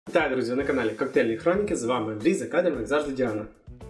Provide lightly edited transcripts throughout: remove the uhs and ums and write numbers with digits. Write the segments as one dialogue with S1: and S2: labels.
S1: Вітаю, друзі, на каналі Коктейльні Хроніки. З вами Андрій, за кадром, як завжди, Діана.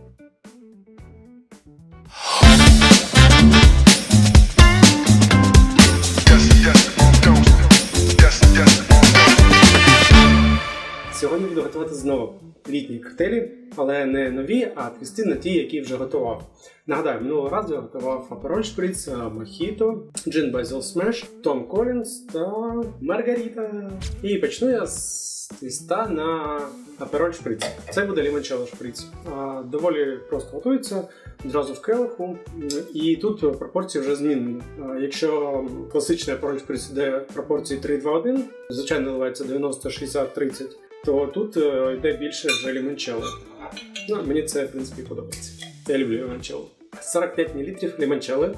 S1: Сьогодні буду готувати знову літні коктейлі, але не нові, а твісти на ті, які вже готував. Нагадаю, минулого разу я готував Aperol Spritz, Mojito, Gin Basil Smash, Tom Collins та Margarita. І почну я з твіста на Aperol Spritz. Це буде Limoncello Spritz. Доволі просто готується, одразу в келиху. І тут пропорції вже змінені. Якщо класичний Aperol Spritz йде пропорції 3-2-1, звичайно наливається 90-60-30, то тут йде більше вже лімончелло. Мені це, в принципі, подобається. Я люблю лімончелло. 45 мл лімончелло.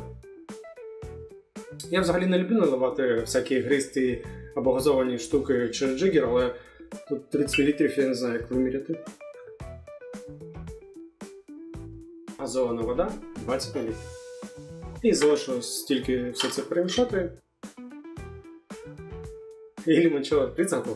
S1: Я взагалі не люблю наливати всякі гристі або газовані штуки через джигер, але тут 30 мл, я не знаю, як виміряти. Газована вода 20 мл. І залишилось тільки все це перемішати. І лімончелло шприц готов.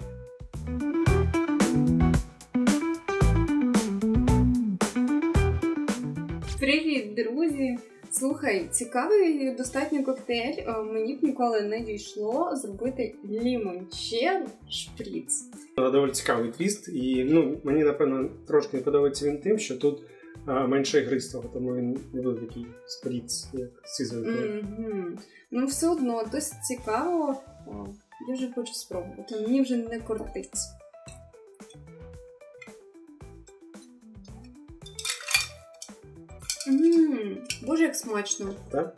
S2: Привіт, друзі! Слухай, цікавий достатньо коктейль. Мені б ніколи не дійшло зробити лімончелло шприц.
S1: Доволі цікавий твіст, і мені, напевно, трошки не подобається він тим, що тут менше ігристого, тому він не буде такий сприц, як сізовий.
S2: Ну, все одно, досить цікаво. Я вже хочу спробувати, мені вже не кортить. Боже, як смачно.
S1: Так?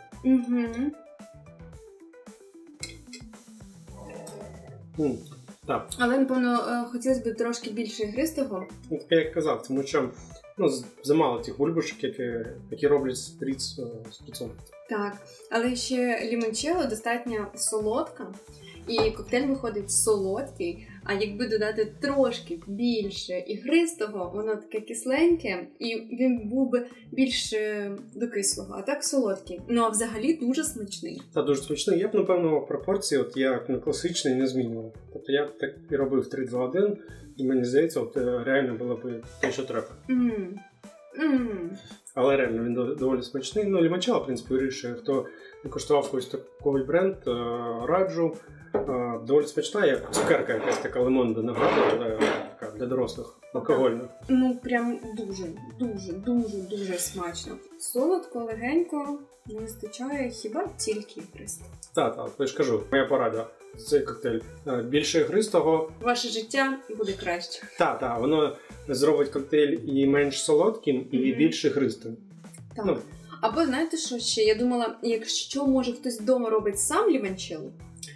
S1: Так.
S2: Але, напевно, хотілося б трошки більше ігристого.
S1: Так як я казав, тому що замало тих бульбашок, які роблять шприц шприцом.
S2: Так, але ще лімончелло достатньо солодка, і коктейль виходить солодкий, а якби додати трошки більше ігристого, воно таке кисленьке, і він був би більш до кислого, а так солодкий. Ну, а взагалі дуже смачний.
S1: Та дуже смачний. Я б, напевно, пропорції, як на класичний, не змінював. Тобто я б так і робив 3-2-1, і мені здається, реально було б те, що треба. Але реально він доволі смачний. Лімончелло, в принципі, вирішує, хто не коштував ось такий бренд, раджу. Доволі смачна, як цукерка якась така лимонна нагадує, для дорослих, алкогольна.
S2: Прям дуже смачно. Солодко, легенько, не вистачає хіба тільки ігристо.
S1: Так, я ж кажу, моя порада. Цей коктейль. Більше ігристого.
S2: Ваше життя буде краще.
S1: Так, воно зробить коктейль і менш солодким, і більш ігристим.
S2: Так. Або знаєте що ще? Я думала, якщо може хтось вдома робить сам лімончелло,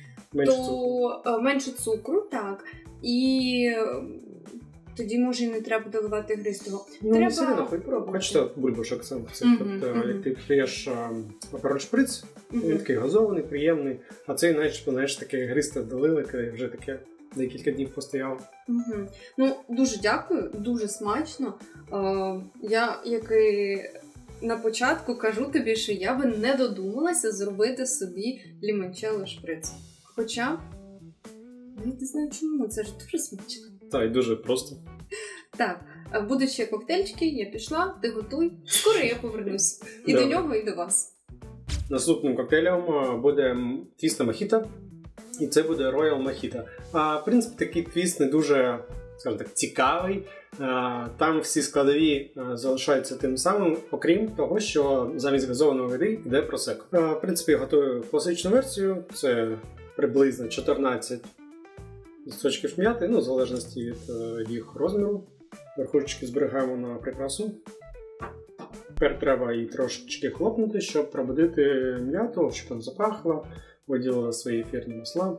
S2: менше цукру, так. І тоді, може, і не треба доливати ігристого.
S1: Все одно, хочете бульбашок сам. Тобто, як ти п'єш Aperol Spritz, він такий газований, приємний, а цей, знаєш, таке ігристе долили, коли вже таке декілька днів постояв.
S2: Дуже дякую, дуже смачно. Я, як і на початку, кажу тобі, що я би не додумалася зробити собі лімончелло шприц. Хоча, я не знаю чому, це ж дуже смачно.
S1: Так, і дуже просто.
S2: Так, будуть ще коктейльчики, я пішла, ти готуй. Скоро я повернусь. І до нього, і до вас. Наступним
S1: коктейлем буде твіст на Mojito. І це буде Royal Mojito. В принципі, такий твіст не дуже, скажімо так, цікавий. Там всі складові залишаються тим самим, окрім того, що замість газованої води йде просеко. В принципі, я готую класичну версію. Це приблизно 14 листочків м'яти, в залежності від їх розміру. Верхушечки зберігаємо на прикрасу. Тепер треба її трошечки хлопнути, щоб пробудити м'яту, щоб вона запахла, виділила свої ефірні масла.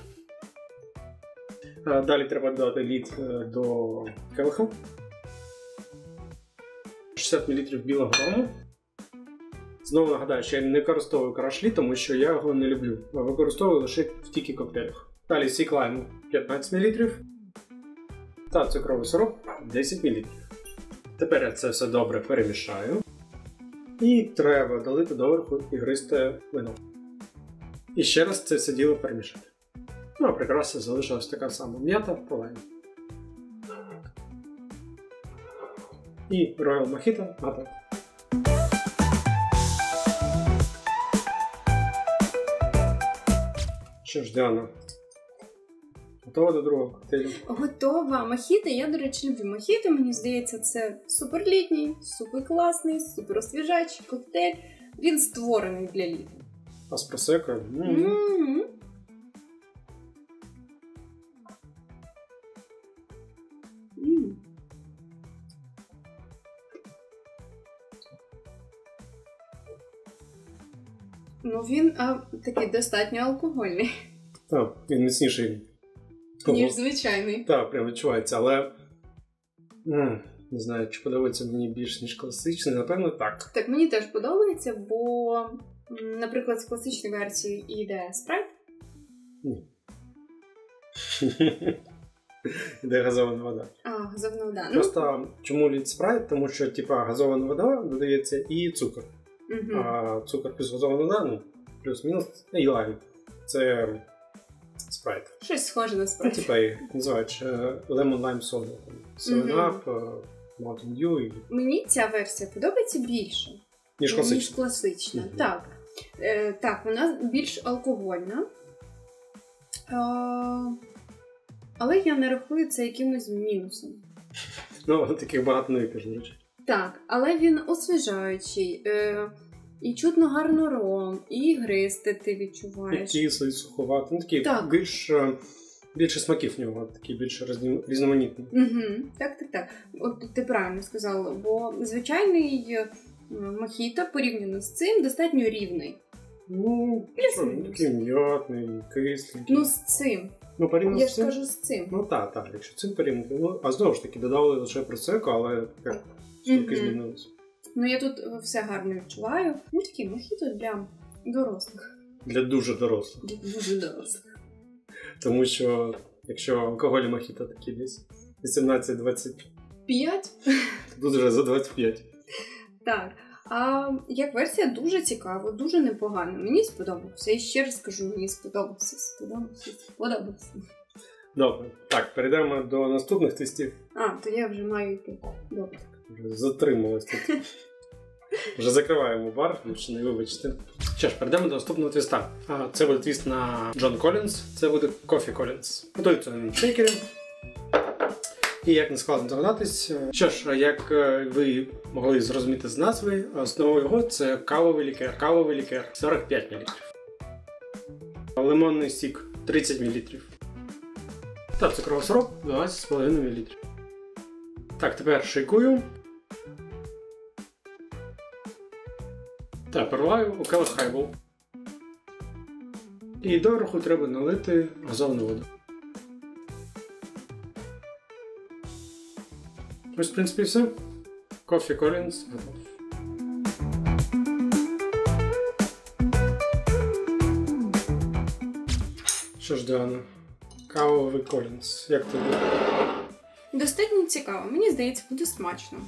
S1: Далі треба додати лід до келиха. 60 мл білого рому. Знову нагадаю, що я не використовую крашлі, тому що я його не люблю. Використовую лише в тільки коктейлях. Далі сік лайму 15 мл. Та цукровий сироп 10 мл. Тепер я це все добре перемішаю. І треба долити доверху ігристе вино. І ще раз це все діло перемішати. А прикраса залишилась така сама м'ята по лайму. і Royal Mojito Maple. Що ж, Діана, готова до другого коктейлю?
S2: Готова. Мохіто, я, до речі, люблю мохіто. Мені здається, це суперлітній, суперкласний, суперосвіжаючий коктейль. Він створений для літа.
S1: А з просекою?
S2: Ну, він такий достатньо алкогольний.
S1: Так, він міцніший.
S2: Ніж звичайний.
S1: Так, прям відчувається, але не знаю, чи подобається мені більш, ніж класичний, напевно, так.
S2: Так, мені теж подобається, бо, наприклад, з класичної версії йде спрайт.
S1: Ні. Йде газована вода.
S2: Газована вода.
S1: Просто чому лід спрайт? Тому що, газована вода додається і цукор.
S2: Угу.
S1: А цукор плюс газована вода, плюс-мінус, і лайм. Це спрайт.
S2: Щось схоже на спрайт.
S1: Їх називають Lemon Lime Soda. 7-Up, Mountain Dew.
S2: Мені ця версія подобається більше,
S1: ніж
S2: класична. Так. Так, вона більш алкогольна. Але я не рахую це якимось мінусом.
S1: Таких багато не вип'єш, до речі.
S2: Так, але він освіжаючий. І чутно гарно ром, і гристи ти відчуваєш.
S1: І кислий, суховатий. Такий більше смаків в нього, такий більш різноманітний.
S2: Угу. Так. От ти правильно сказала, бо звичайний мохіто порівняно з цим достатньо рівний.
S1: Такий м'ятний, кислий.
S2: З цим.
S1: Я
S2: ж кажу з цим.
S1: Так, якщо цим порівняти. А знову ж таки, додали лише просеко, але штуки змінилися.
S2: Я тут все гарно відчуваю. Такий мохіто для дорослих.
S1: Для дуже дорослих. Тому що, якщо алкоголі мохіто такі десь 18-25, тут вже за 25. Так.
S2: А як версія дуже цікава, дуже непогана. Мені сподобався. І ще раз скажу, мені сподобався.
S1: Добре. Так, перейдемо до наступних тестів.
S2: То я вже маю йти. Добре.
S1: Вже затрималась тут. Вже закриваємо бар, не вибачте. Що ж, перейдемо до наступного твіста. Це буде твіст на John Collins. Це буде Coffee Collins. Готується на шейкері. І як не складно здогадатись. Що ж, як ви могли зрозуміти з назви, основою його це кавовий лікер. Кавовий лікер 45 мл. Лимонний сік 30 мл. Та цукровий сироп 12,5 мл. Так, тепер шейкую. Та переливаю у келих хайбол. І доверху треба налити газовану воду. Ось, в принципі, все. Coffee Collins готов. Що ж, Діана, кавовий Collins. Як тобі?
S2: Достатньо цікаво. Мені здається, буде смачно.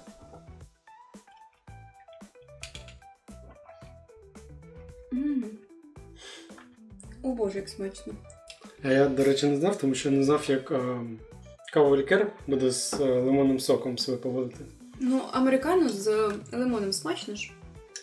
S2: О боже, як смачно.
S1: А я, до речі, не знав, тому що не знав, як кавовий лікер буде з лимонним соком себе поводити.
S2: Американо з лимоном смачно ж.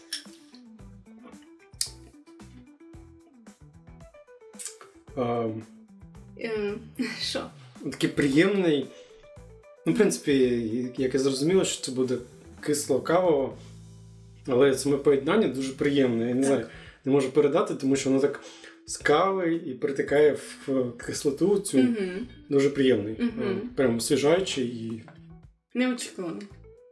S2: Що?
S1: Такий приємний. В принципі, як я зрозуміло, що це буде кисло-кавово, але саме поєднання дуже приємне. Я не знаю, не можу передати, тому що воно так з кави і притикає в кислоту цю. Дуже приємний. Прямо освіжаючий і...
S2: Неочікувано.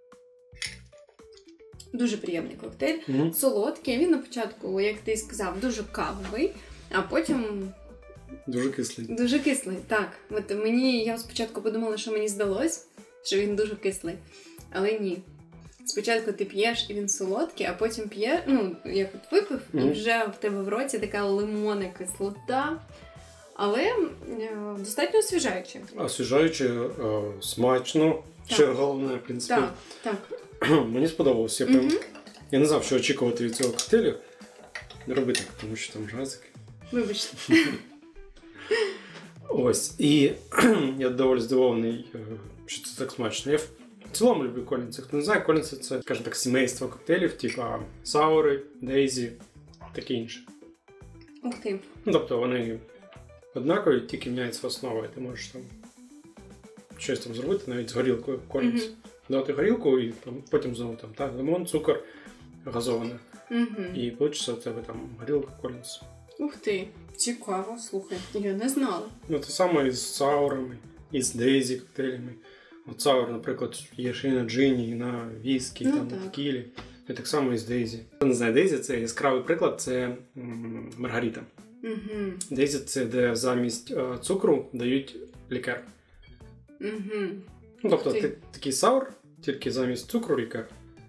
S2: Дуже приємний коктейль. Солодкий. Він на початку, як ти сказав, дуже кавовий, а потім...
S1: Дуже кислий.
S2: Дуже кислий, так. Я спочатку подумала, що мені здалось, що він дуже кислий. Але ні. Спочатку ти п'єш, і він солодкий, а потім п'єш, як випив, і вже в тебе в роті така лимонна кислота. Але достатньо освіжаюче.
S1: Освіжаюче, смачно. Ще головне, в принципі.
S2: Так.
S1: Мені сподобалося. Я не знав, що очікувати від цього коктейлю. Не роби так, тому що там жазики.
S2: Вибачте.
S1: Ось. І я доволі здивований, що це так смачно. Я В цілому люблю Колінси. Хто не знає, Колінси – це, скажімо так, сімейство коктейлів, типу саури, дейзі, таке інше.
S2: Ух ти.
S1: Ну, тобто вони однакові, тільки міняється основа, і ти можеш там щось там зробити, навіть з горілкою Колінс. Дати горілку і там, потім знову там, лимон, цукор, газоване. І вийде у тебе там горілка Колінс.
S2: Ух ти, цікаво, слухай, я не знала.
S1: Ну, те саме і з саурами, і з дейзі коктейлями. От саур, наприклад, є ще і на джині, і на віскі, на текілі. І так само і з дейзі. Хто не знає, дейзі – це яскравий приклад, це маргарита. Дейзі – це де замість цукру дають лікер. Ну, тобто такий саур, тільки замість цукру лікер.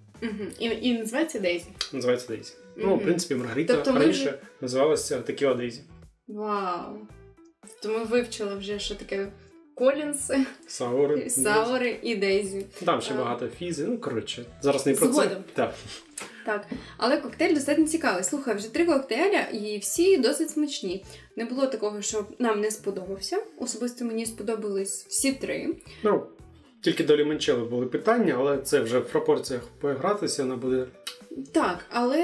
S2: І називається дейзі?
S1: Називається дейзі. Ну, в принципі, маргарита раніше називалася текіла дейзі.
S2: Вау! Тобто ми вивчили вже, що таке Колінси, саури і дейзі.
S1: Там ще багато фізи, ну, коротше, зараз не про це.
S2: Так, але коктейль достатньо цікавий. Слухай, вже 3 коктейля і всі досить смачні. Не було такого, що нам не сподобався. Особисто мені сподобались всі 3.
S1: Ну, тільки до лімончелло були питання, але це вже в пропорціях погратися, вона буде...
S2: Так, але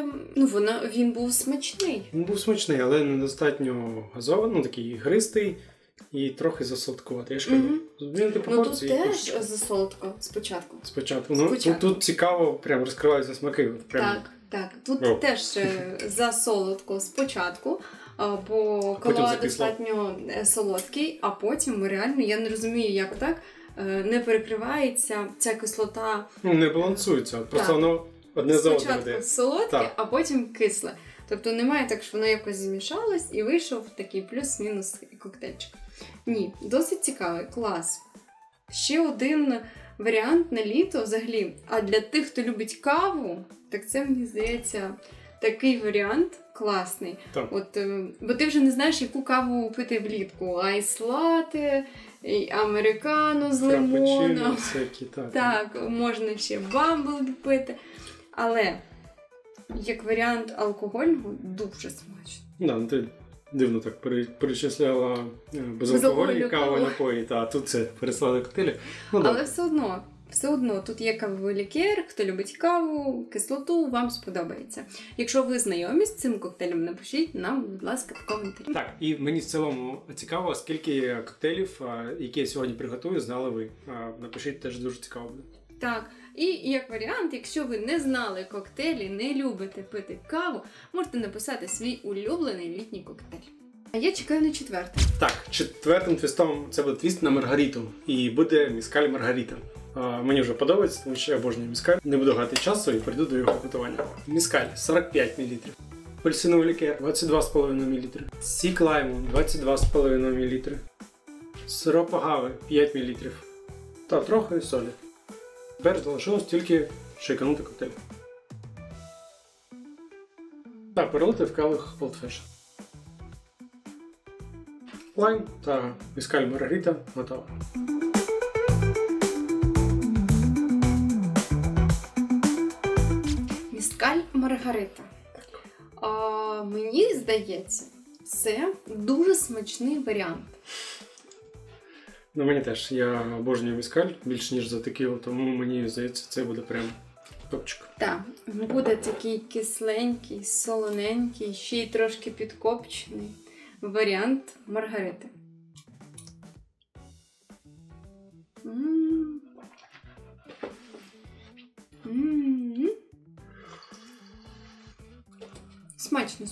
S2: він був смачний.
S1: Він був смачний, але недостатньо газований, ну такий гристий і трохи засолодкуватий. Я ж кажу, змінити пропорції.
S2: Ну тут теж засолодко спочатку.
S1: Ну, тут цікаво, прям розкриваються смаки.
S2: Так. Тут теж засолодко спочатку, бо коло достатньо солодкий, а потім реально, я не розумію, як так, не перекривається ця кислота.
S1: Ну, не балансується, просто воно одне за одним.
S2: Спочатку солодке, а потім кисле. Тобто немає так, що воно якось змішалось і вийшов такий плюс-мінус коктейльчик. Ні, досить цікавий, клас. Ще один варіант на літо взагалі. А для тих, хто любить каву, так це, мені здається, такий варіант класний. Бо ти вже не знаєш, яку каву пити влітку. Айс-лате, американо з лимоном. Так, можна ще бамблбі пити. Але, як варіант алкогольного, дуже смачно.
S1: Да, ти дивно так перечисляла безалкогольні кавові напої, а тут це переслали коктейлі.
S2: Але все одно, тут є кавовий лікер, хто любить каву, кислоту, вам сподобається. Якщо ви знайомі з цим коктейлем, напишіть нам, будь ласка, в коментарі.
S1: Так, і мені в цілому цікаво, скільки коктейлів, які я сьогодні приготую, знали ви. Напишіть, теж дуже цікаво буде.
S2: Так, і як варіант, якщо ви не знали коктейлі, не любите пити каву, можете написати свій улюблений літній коктейль. А я чекаю на 4-й.
S1: Так, 4-м твістом це буде твіст на маргариту. І буде міскаль маргарита. Мені вже подобається, тому що я обожнюю міскаль. Не буду гати часу і перейду до його готування. Міскаль 45 мл. Апельсиновий лікер 22,5 мл. Сік лайму 22,5 мл. Сироп агави 5 мл. Та трохи солі. Тепер залишилось тільки шейканути коктейль. Та перелити в келих Old Fashion. Лайм та міскаль маргарита готова.
S2: Міскаль маргарита. Мені здається, це дуже смачний варіант.
S1: Ну, мені теж. Я обожнюю міскаль більш ніж за текілу, тому мені здається, це буде прям топчик.
S2: Так, буде такий кисленький, солоненький, ще й трошки підкопчений варіант маргарити. Смачно.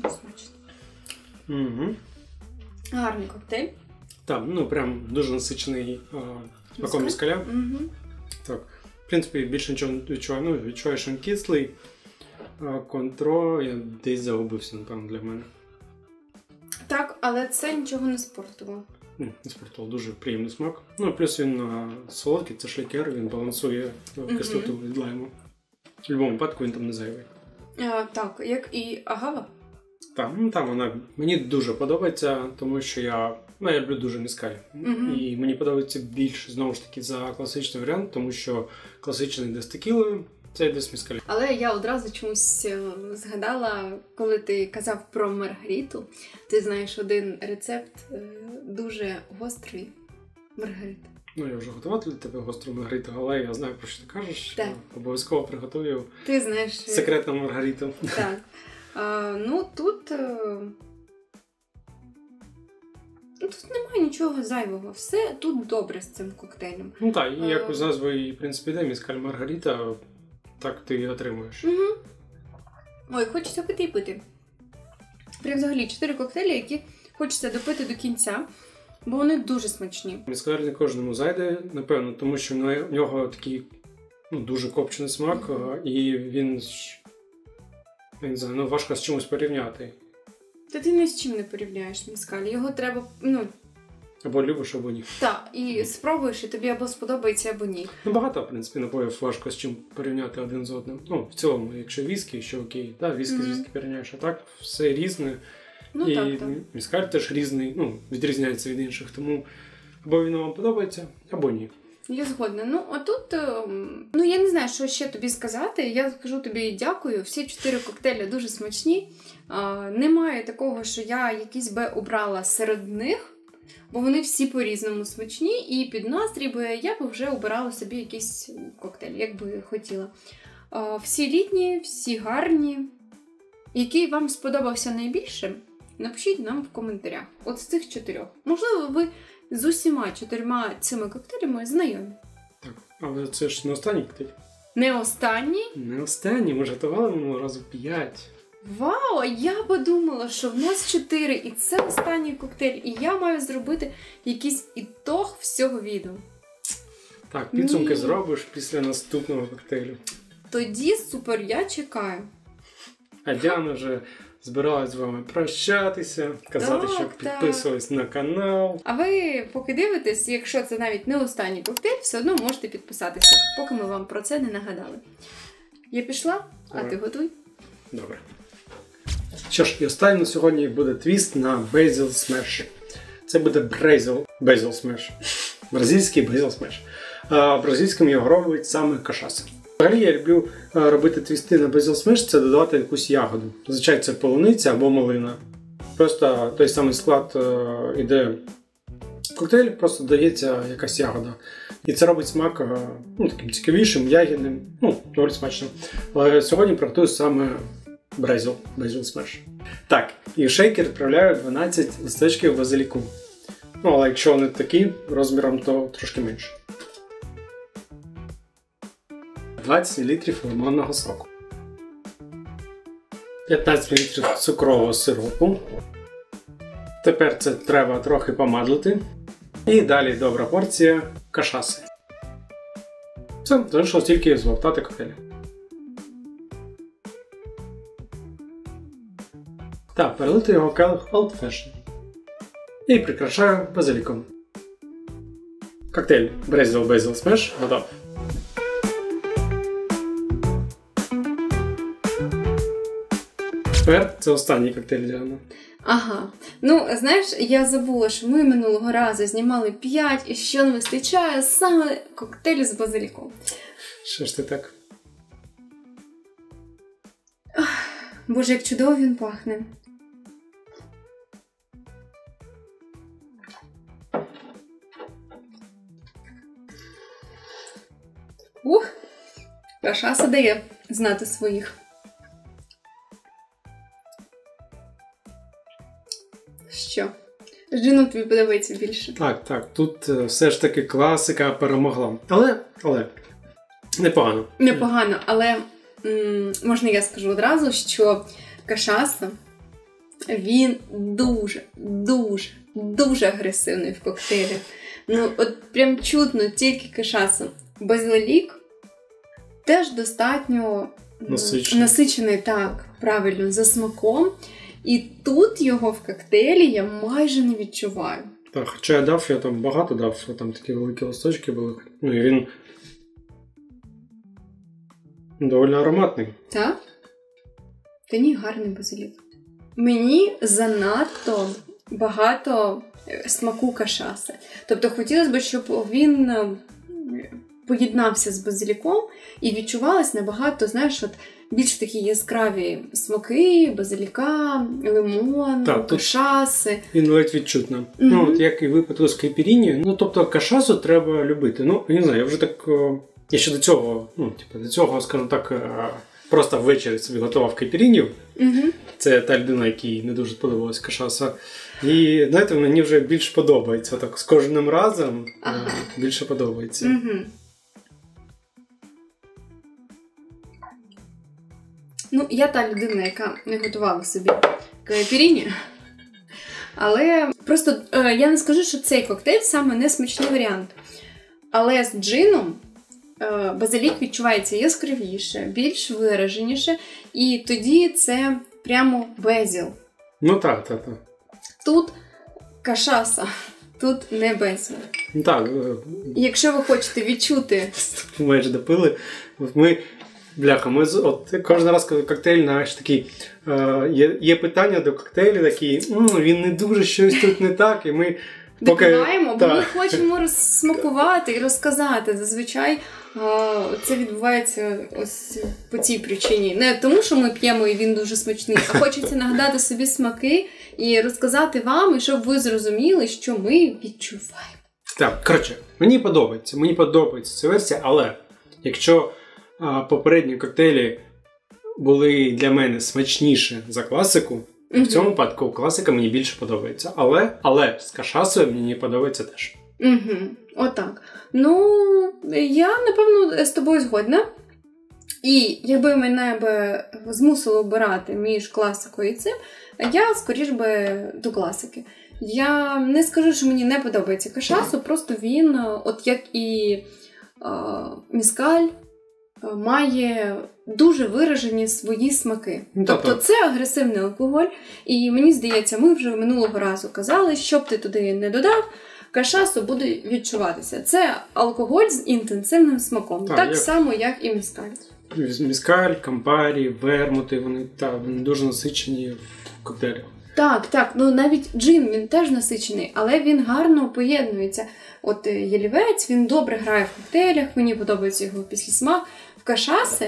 S2: Гарний коктейль.
S1: Так, ну прям дуже насичений смаком міскаля. Так, в принципі, більше нічого не відчуваю. Ну, відчуваю, що він кислий. Контро я десь загубився, напевно, для мене.
S2: Так, але це нічого не спортило.
S1: Не спортило, дуже приємний смак. Ну, плюс він солодкий, це ж лікер, він балансує кислоту від лайму. В будь-якому випадку він там не зайвий.
S2: Так, як і агава.
S1: Так, ну там вона мені дуже подобається, тому що я люблю дуже міскаль. І мені подобається більше, знову ж таки, за класичний варіант, тому що класичний йде з текілою, це йде з міскалем.
S2: Але я одразу чомусь згадала, коли ти казав про маргариту, ти знаєш один рецепт дуже гострий маргарити.
S1: Ну, я вже готував для тебе гостру маргариту, але я знаю, про що ти кажеш.
S2: Так.
S1: Обов'язково приготую
S2: Ти знаєш...
S1: секретну маргариту.
S2: Так. Ну, тут немає нічого зайвого. Все тут добре з цим коктейлем.
S1: Ну так, і як з назвою, в принципі, йде міскаль маргарита, так ти і отримуєш.
S2: Угу. Ой, хочеться пити і пити. Прям взагалі 4 коктейлі, які хочеться допити до кінця, бо вони дуже смачні.
S1: Міскаль не кожному зайде, напевно, тому що в нього такий дуже копчений смак, і він, я не знаю, важко з чимось порівняти.
S2: Та ти ні з чим не порівняєш міскаль. Його треба,
S1: Або любиш, або ні.
S2: Так, і спробуєш, і тобі або сподобається, або ні.
S1: Багато, в принципі, напоїв важко з чим порівняти один з одним. В цілому, якщо віскі, що окей. Так, віскі з віскі порівняєш, а так все різне. І міскаль теж різний, відрізняється від інших, тому або він вам подобається, або ні.
S2: Я згодна. А тут, я не знаю, що ще тобі сказати. Я скажу тобі дякую. Всі 4 коктейлі дуже смачні. Немає такого, що я якісь би обрала серед них, бо вони всі по-різному смачні. І під настрій я б вже обирала собі якийсь коктейль, як би хотіла. Всі літні, всі гарні. Який вам сподобався найбільше, напишіть нам в коментарях. От з цих 4. Можливо, ви з усіма 4 цими коктейлями знайомі.
S1: Так, але це ж не останній коктейль.
S2: Не останній?
S1: Не останній, ми ж готували минулого разу 5.
S2: Вау, я подумала, що в нас 4, і це останній коктейль, і я маю зробити якийсь ітог всього відео.
S1: Так, підсумки зробиш після наступного коктейлю.
S2: Тоді супер, я чекаю.
S1: А Діана вже збиралась з вами прощатися, казати, щоб підписувались на канал.
S2: А ви поки дивитесь, якщо це навіть не останній коктейль, все одно можете підписатися, поки ми вам про це не нагадали. Я пішла, а ти готуй.
S1: Добре. Що ж, і останній на сьогодні буде твіст на Basil Smash. Це буде Basil Smash. Бразильський Basil Smash. Бразильським його роблять саме кашаса. Взагалі я люблю робити твісти на Basil Smash, це додати якусь ягоду. Зазвичай це полуниця або малина. Просто той самий склад іде в коктейль, просто додається якась ягода. І це робить смак таким цікавішим, ягідним, доволі смачно. Але сьогодні приготую саме Basil Smash. Так, і в шейкер відправляю 12 листочків базиліку. Але якщо вони такі розміром, то трошки менше. 20 мл лимонного соку. 15 мл цукрового сиропу. Тепер це треба трохи помадлити. І далі добра порція кашаси. Все, залишилось тільки згортати коктейль. Так, перелити його келих Old Fashioned. І прикрашаю базиліком. Коктейль Basil Smash готов. Тепер це останній коктейль, Діана.
S2: Ага. Знаєш, я забула, що ми минулого разу знімали 5, і що не вистачає саме коктейлю з базиліком.
S1: Що ж ти так?
S2: Боже, як чудово він пахне. Кашаса дає знати своїх. Що? Джину тобі подобається більше.
S1: Так. Тут все ж таки класика перемогла. Але непогано.
S2: Непогано, але можна я скажу одразу, що кашаса, він дуже агресивний в коктейлі. От прям чутно тільки кашаса. Базилік теж достатньо насичений, так, правильно, за смаком. І тут його в коктейлі я майже не відчуваю.
S1: Так, хоча я там багато дав, там такі великі листочки були. І він доволі ароматний.
S2: Так? Та ні, гарний базилік. Мені занадто багато смаку кашаси. Тобто хотілося б, щоб він поєднався з базиліком і відчувалось набагато, знаєш, от більш такі яскраві смаки, базиліка, лимон, кашаси.
S1: Він ледь відчутно. Ну, от як і випадку з кайпіріні. Ну, тобто, кашасу треба любити. Ну, я не знаю, я вже так... Я ще до цього, скажімо так, просто ввечері собі готував кайпірінів. Це та людина, якій не дуже сподобалась кашаса. І, знаєте, мені вже більш подобається. Так, з кожним разом більше подобається.
S2: Ну, я та людина, яка не готувала собі кайпіріні. Але просто я не скажу, що цей коктейль саме не смачний варіант. Але з джином базилік відчувається яскравіше, більш вираженіше, і тоді це прямо безіл.
S1: Ну так.
S2: Тут кашаса, тут не безіл.
S1: Ну так.
S2: Якщо ви хочете відчути...
S1: Майже допили. Ми от кожен раз, коли коктейль, знаєш, такий, є питання до коктейлю, такі, він не дуже, щось тут не так, і ми...
S2: Допиваємо, бо ми хочемо розсмакувати і розказати. Зазвичай це відбувається ось по цій причині. Не тому, що ми п'ємо і він дуже смачний, а хочеться нагадати собі смаки і розказати вам, і щоб ви зрозуміли, що ми відчуваємо.
S1: Так, коротше, мені подобається ця версія, але якщо попередні коктейлі були для мене смачніші за класику, в цьому випадку класика мені більше подобається. Але з кашасою мені подобається теж.
S2: Отак. Ну, я, напевно, з тобою згодна. І якби мене змусило обирати між класикою і цим, я скоріш би до класики. Я не скажу, що мені не подобається кашасу, просто він, от як і мескаль, має дуже виражені свої смаки. Тобто це агресивний алкоголь, і мені здається, ми вже минулого разу казали, що б ти туди не додав, кашасу буде відчуватися. Це алкоголь з інтенсивним смаком. Так само, як і мескаль.
S1: Мескаль, кампарі, вермути, вони дуже насичені в коктейлях.
S2: Так. Ну навіть джин, він теж насичений, але він гарно поєднується. От ялівець, він добре грає в коктейлях, мені подобається його післясмак. В кашаси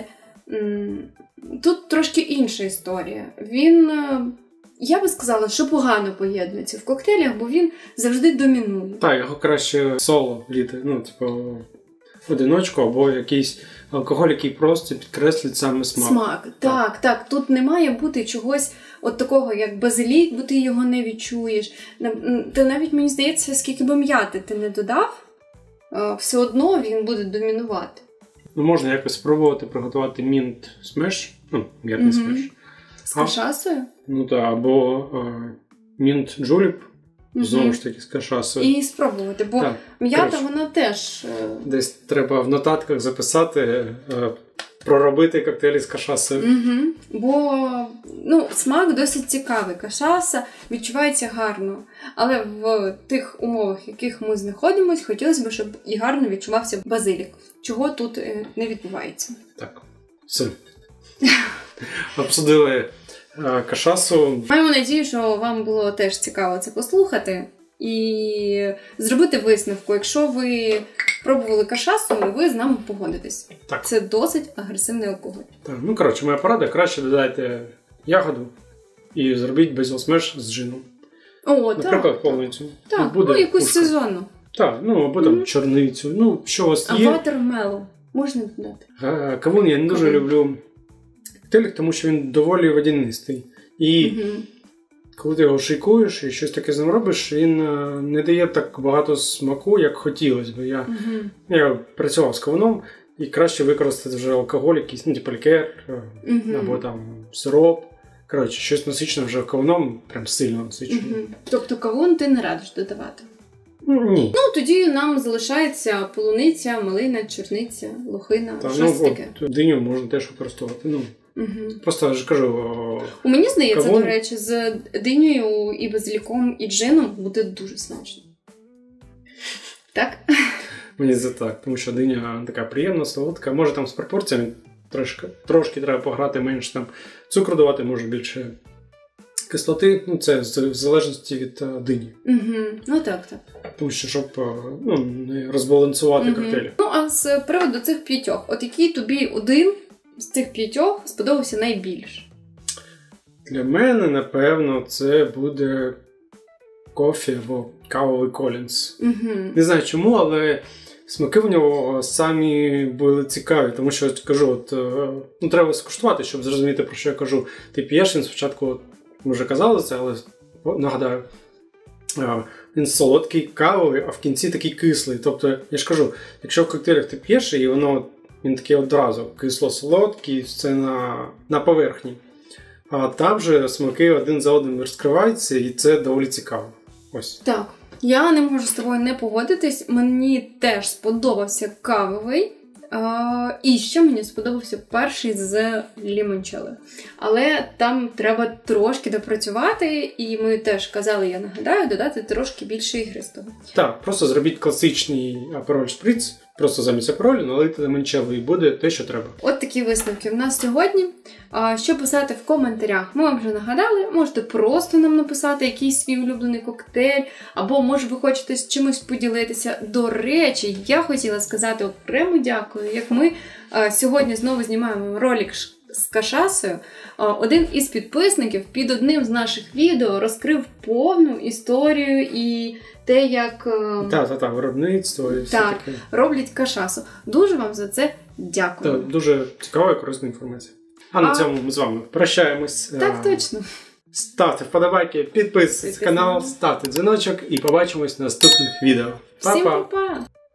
S2: тут трошки інша історія. Він, я би сказала, що погано поєднується в коктейлях, бо він завжди домінує.
S1: Так, його краще соло літи, в одиночку, або якийсь алкоголь, який просто підкреслить саме смак.
S2: Так. Тут не має бути чогось от такого, як базилік, бо ти його не відчуєш. Ти навіть, мені здається, скільки б м'яти ти не додав, все одно він буде домінувати.
S1: Можна якось спробувати приготувати мінт смеш, м'ятний смеш.
S2: З кашасою?
S1: Або мінт джуліп, знову ж таки, з кашасою.
S2: І спробувати, бо м'ята, вона теж...
S1: Десь треба в нотатках записати, проробити коктейлі з кашасою.
S2: Бо, смак досить цікавий. Кашаса відчувається гарно. Але в тих умовах, в яких ми знаходимося, хотілося б, щоб і гарно відчувався базилік. Чого тут не відбувається.
S1: Так, все. Обсудили кашасу.
S2: Маємо надію, що вам було теж цікаво це послухати і зробити висновку. Якщо ви пробували кашасу, ви з нами погодитесь.
S1: Так.
S2: Це досить агресивний алкоголь.
S1: Так, моя порада, краще додайте ягоду і зробіть безіл смеш з джином. Наприклад, полуницю.
S2: Так, якусь сезонну.
S1: Так, або там чорницю, що у вас є.
S2: А ватермелу можна додати?
S1: Кавун я не дуже люблю коктейль, тому що він доволі водянистий. І коли ти його шейкуєш і щось таке з ним робиш, він не дає так багато смаку, як хотілося б. Я працював з кавуном, і краще використати вже алкоголь, якийсь, лікер, або там сироп. Коротше, щось насичене вже кавуном, прям сильно насичене.
S2: Тобто кавун ти не радиш додавати?
S1: Ні.
S2: Тоді нам залишається полуниця, малина, чорниця, лохина, щось таке.
S1: Диню можна теж використовувати. Просто ж кажу...
S2: Мені здається, до речі, з динею і базиліком і джином буде дуже смачно. Так?
S1: Мені здається так, тому що диня така приємна, солодка. Може там з пропорціями трошки треба пограти, менше там цукру давати, може більше кислоти, ну це в залежності від дині.
S2: Ну так.
S1: Тому що, щоб не розбалансувати коктейлі.
S2: Ну, а з приводу цих 5, от який тобі один з цих 5 сподобався найбільше?
S1: Для мене, напевно, це буде кофі або кавовий Колінс. Не знаю чому, але смаки в нього самі були цікаві, тому що, кажу, треба скуштувати, щоб зрозуміти, про що я кажу. Ти п'єш, він спочатку, ми вже казали це, але нагадаю, він солодкий, кавовий, а в кінці такий кислий. Тобто, я ж кажу, якщо в коктейлях ти п'єш, і він такий одразу кисло-солодкий, це на поверхні. А там же смаки один за одним розкриваються, і це доволі цікаво. Ось.
S2: Так, я не можу з тобою не погодитись. Мені теж сподобався кавовий. І ще мені сподобався перший з лімончелло. Але там треба трошки допрацювати, і ми теж казали, я нагадаю, додати трошки більше ігристого.
S1: Так, просто зробіть класичний апероль шприц, просто замість аперолю налити лімончелло, і буде те, що треба.
S2: От такі висновки в нас сьогодні. Що писати в коментарях? Ми вам вже нагадали, можете просто нам написати якийсь свій улюблений коктейль, або, може, ви хочете з чимось поділитися. До речі, я хотіла сказати окремо дякую, як ми сьогодні знову знімаємо ролик з кашасою. Один із підписників під одним з наших відео розкрив повну історію і те, як
S1: виробництво і все таке.
S2: Роблять кашасу. Дуже вам за це дякую.
S1: Так, дуже цікава і корисна інформація. А на цьому ми з вами прощаємось.
S2: Так, точно.
S1: Ставте вподобайки, підписуйтесь на канал, ставте дзвіночок і побачимось в наступних відео.
S2: Всім па-па!